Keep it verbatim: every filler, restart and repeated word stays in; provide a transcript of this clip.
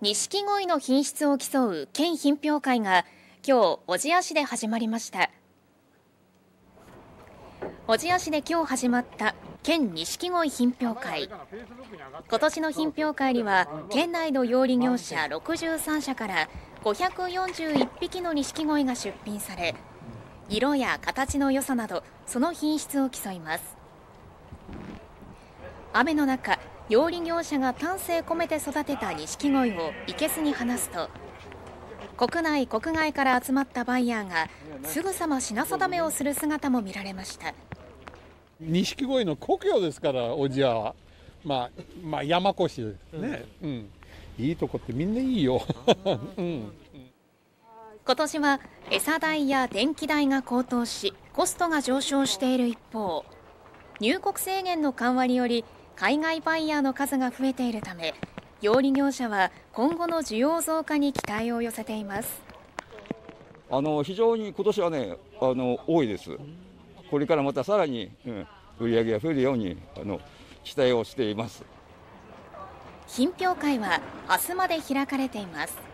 錦鯉の品質を競う県品評会が今日小千谷市で始まりました。小千谷市で今日始まった県錦鯉品評会。今年の品評会には県内の養鯉業者ろくじゅうさんしゃからごひゃくよんじゅういっぴきの錦鯉が出品され、色や形の良さなどその品質を競います。雨の中、養鯉業者が丹精込めて育てた錦鯉を生けすに放すと、国内国外から集まったバイヤーがすぐさま品定めをする姿も見られました。 錦鯉の故郷ですから、小千谷は、まあ、まあ山越しですね、うんうん、いいとこってみんないいよ、うん、 今年は餌代や電気代が高騰しコストが上昇している一方、入国制限の緩和により海外バイヤーの数が増えているため、養鯉業者は今後の需要増加に期待を寄せています。 あの非常に今年はね、あの多いです。これからまたさらに、うん、売り上げが増えるようにあの期待をしています。 品評会は明日まで開かれています。